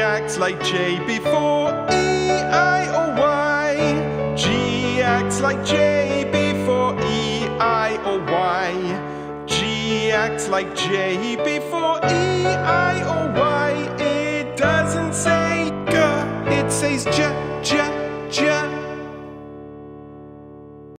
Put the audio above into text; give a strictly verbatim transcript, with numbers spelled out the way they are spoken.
acts like J before E, I, or Y. G acts like J before E, I, or Y. G acts like J before E,